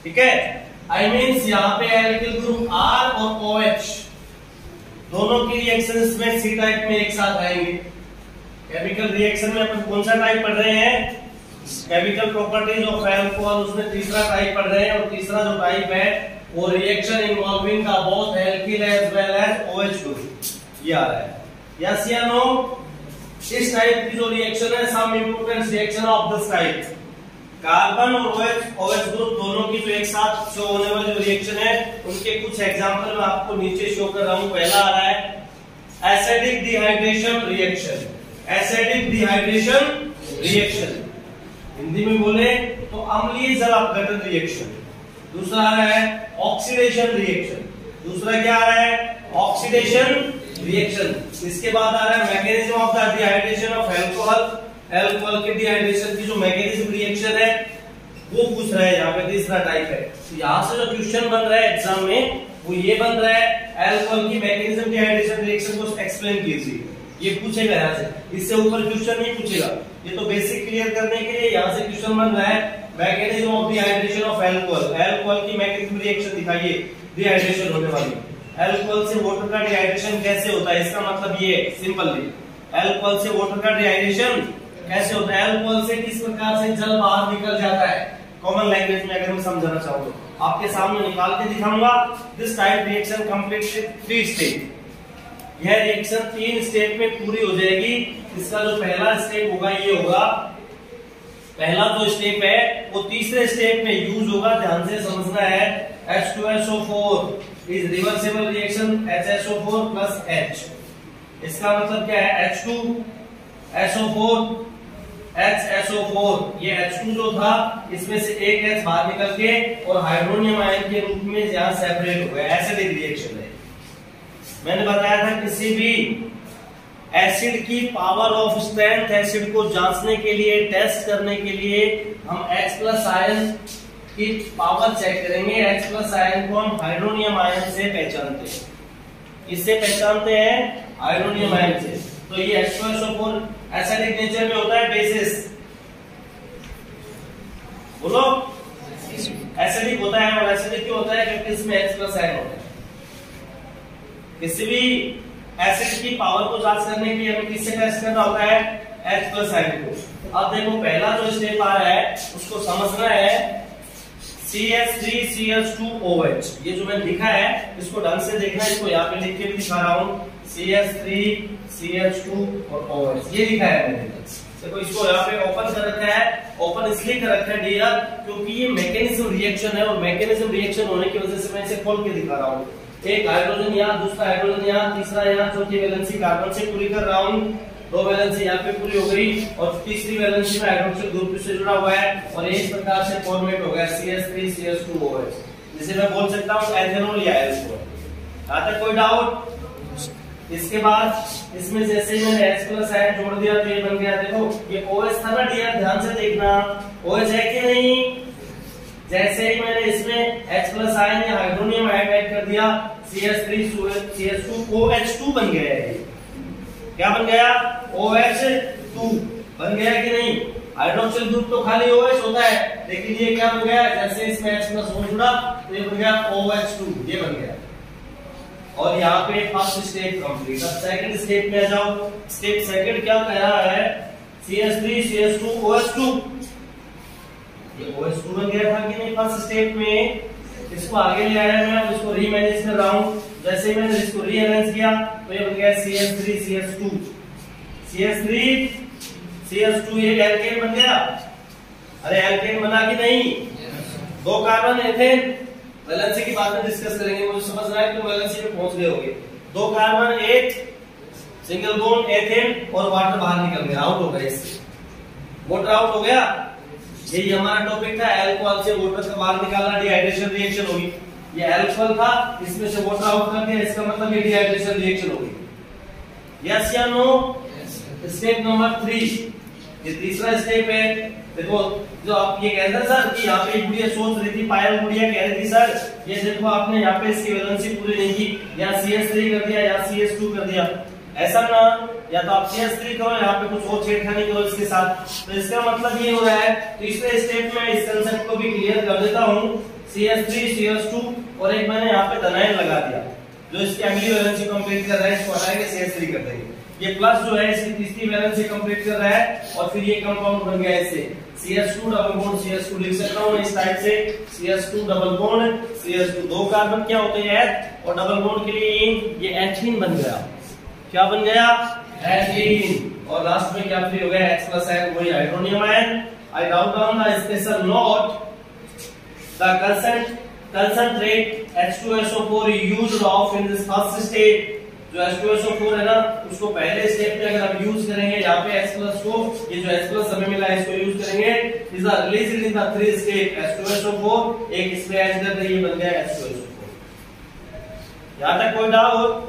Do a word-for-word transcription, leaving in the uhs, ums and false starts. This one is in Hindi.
ठीक है। आई मीन्स यहाँ पे एल्किल ग्रुप आर और OH दोनों की रिएक्शंस में सी टाइप में एक साथ आएंगे। केमिकल रिएक्शन में अपन कौन सा टाइप पढ़ रहे हैं? केमिकल प्रॉपर्टीज ऑफ अल्कोहल, उसमें तीसरा टाइप पढ़ रहे हैं और तीसरा जो टाइप है वो रिएक्शन इन्वॉल्विंग का both alkyl as well as OH group, ये आ रहा है। यस या नो? इस टाइप की जो रिएक्शन है, some important reaction of this type, carbon और OH OH ग्रुप दोनों की जो एक साथ शो होने वाली जो रिएक्शन है उनके कुछ एग्जांपल मैं आपको नीचे शो कर रहा हूं। पहला आ रहा है acidic dehydration reaction, acidic dehydration reaction, Hindi में बोले तो अम्लीय जल अपघटन रिएक्शन। दूसरा आ रहा है ऑक्सीडेशन रिएक्शन, दूसरा क्या आ रहा है? Oxidation reaction. इसके बाद आ रहा है mechanism of the dehydration of alcohol, alcohol के डिहाइड्रेशन की जो मैकेनिज्म रिएक्शन है वो पूछ रहा है यहाँ पे, तीसरा टाइप है। तो यहाँ से जो क्वेश्चन बन रहा है एग्जाम में वो ये बन रहा है, अल्कोहल की मैकेनिज्म डिहाइड्रेशन रिएक्शन को एक्सप्लेन कीजिए, ये पूछेगा यहाँ से। इससे ऊपर क्वेश्चन नहीं पूछेगा, ये तो बेसिक क्लियर करने के लिए यहाँ से क्वेश्चन बन रहा है mechanism of dehydration of alcohol, alcohol की मैकेनिज्म रिएक्शन दिखाइए डिहाइड्रेशन होने वाली। अल्कोहल से वाटर का डिहाइड्रेशन कैसे होता है? इसका मतलब ये सिंपली, अल्कोहल से वाटर का डिहाइड्रेशन कैसे होता है? अल्कोहल से किस प्रकार से जल बाहर निकल जाता है, कॉमन लैंग्वेज में अगर मैं समझाना चाहूँ तो आपके सामने निकाल के दिखाऊंगा। This type reaction complete three step, यह रिएक्शन तीन स्टेप में पूरी हो जाएगी। इसका जो पहला स्टेप होगा ये होगा, पहला जो स्टेप है वो तीसरे स्टेप में यूज होगा, ध्यान से समझना है। H two S O four is reversible reaction H S O four plus H। इसका मतलब क्या है? H two S O four H S O four, ये एच टू जो था इसमें से एक H बाहर निकल के और हाइड्रोनियम आयन के रूप में यहाँ सेपरेट हो गया, एसिडिक रिएक्शन है। मैंने बताया था किसी भी एसिड की पावर ऑफ स्ट्रेंथ, एसिड को जांचने के लिए, टेस्ट करने के लिए हम H प्लस आयन की पावर चेक करेंगे। H प्लस आयन को हम हाइड्रोनियम आयन से पहचानते हैं, इससे पहचानते हैं हाइड्रोनियम आयन से। तो ये H two S O four acidic nature में होता है, बेसिस बोलो एसिडिक होता है। और एसिडिक क्यों होता है? क्योंकि इसमें H प्लस आयन होता है। किसी भी एसिड की पावर को जांच करने के लिए हमें किससे टेस्ट करना होता है? H प्लस आयन को। अब देखो पहला जो स्टेप आ रहा है उसको समझना है, C H three C H two O H, ये जो मैंने लिखा है इसको ढंग से देखना, इसको यहाँ पे लिख के भी दिखा रहा हूँ, C H three C H two और OH, ये लिखा है मैंने। देखो इसको यहाँ पे ओपन कर रखा है, ओपन इसलिए कर रखा है डियर क्योंकि ये मैकेनिज्म रिएक्शन है और मैकेनिज्म रिएक्शन होने की वजह से मैं इसे खोल के दिखा रहा हूँ। एक हाइड्रोजन यहाँ, दूसरा हाइड्रोजन यहाँ, तीसरा यहाँ, चौथी वैलेंसी कार्बन से पूरी कर रहा हूँ, दो वैलेंसी यहाँ पे पूरी हो गई और तीसरी वैलेंसी में हाइड्रोक्सिल ग्रुप से जुड़ा हुआ है और इस प्रकार से फॉर्मेट हो गया C H three C H two O H, जिसे मैं बोल सकता हूँ एथेनॉल या एल्कोहल। यहाँ तक कोई डाउट? इसके बाद इसमें जैसे ही मैंने H प्लस आयन जोड़ दिया तो ये बन गया, देखो ये OH था ना डियर, ध्यान से देखना OH है कि नहीं। जैसे ही मैंने इसमें H प्लस आयन या हाइड्रोनियम आयन ऐड कर दिया, C H three C H two O H two बन गया है। क्या बन गया? ओ एच टू बन गया कि नहीं? हाइड्रोक्सिल ग्रुप तो खाली OH होता है, लेकिन ये क्या बन गया? जैसे इसमें H प्लस O जुड़ा तो ये बन गया ओ एच टू, ये बन गया। और यहाँ पे फर्स्ट स्टेप कंप्लीट। अब सेकंड स्टेप में आ जाओ। स्टेप सेकंड क्या कह रहा है? C H three C H two O H two, ये ओ एच टू बन गया था कि नहीं फर्स्ट स्टेप में? इसको आगे ले आया मैं, इसको रीमैनेज कर रहा हूँ। जैसे मैंने इसको रीअरेंज किया तो ये बन गया C H three C H two, C H three C H two, ये एल्केन बन गया। अरे एल्केन बना कि नहीं? दो कार्बन एथेन, वैलेंसी की बात में डिस्कस करेंगे, मुझे समझ रहा है कि वैलेंसी पे पहुंच गए होंगे। दो कार्बन, एक सिंगल बॉन्ड एथेन और वाटर बाहर निकल गया, आउट हो गया, इससे वाटर आउट हो गया। यही हमारा टॉपिक था, अल्कोहल से वाटर का बाहर निकालना, डिहाइड्रेशन रिएक्शन होगी। ये अल्कोहल था, इसमें से वाटर आउट कर दिया, इसका मतलब ये डिहाइड्रेशन रिएक्शन होगी। यस या नो? स्टेप नंबर थ्री, ये तीसरा स्टेप है। देखो जो आप ये कहते हैं सर कि यहाँ पे गुड़िया सोच रही थी, पायल गुड़िया कह रही थी सर ये देखो आपने यहाँ पे इसकी वैलेंसी पूरी नहीं की, या सी एच थ्री कर दिया या सी एच टू कर दिया, ऐसा ना, या तो आप सी एच थ्री करो यहाँ पे कुछ और छेड़खानी करो इसके साथ। तो इसका मतलब ये हो रहा है, तीसरे स्टेप में इस कंसेप्ट को भी क्लियर कर देता हूँ। C H three C H two और एक मैंने यहाँ पे धनायन लगा दिया जो इसकी अगली वैलेंसी कंप्लीट कर रहा है, इसको हटाएंगे सी एच थ्री कर देंगे। ये प्लस जो है इसकी तीसरी वैलेंसी कंप्लीट कर रहा है और फिर ये कंपाउंड बन गया इससे C H two double bond C H two लिख सकता हूं इस टाइप से C H two double bond C H two. दो कार्बन क्या होते हैं एच और डबल बॉन्ड के लिए इन, ये एथीन बन गया। क्या बन गया? एथीन। और लास्ट में क्या फ्री हो गया? H प्लस N, वही hydronium ion. I wrote down the special note the consent concentrate H two S O four used of in this first state। जो H two S O four है ना उसको पहले स्टेप में अगर हम यूज करेंगे यहाँ पे H प्लस को, ये जो H प्लस हमें मिला है इसको यूज करेंगे, is released in the three state H two S O four, एक इसमें ऐड कर दे, ये बन गया H two S O four। यहाँ तक कोई डाउट?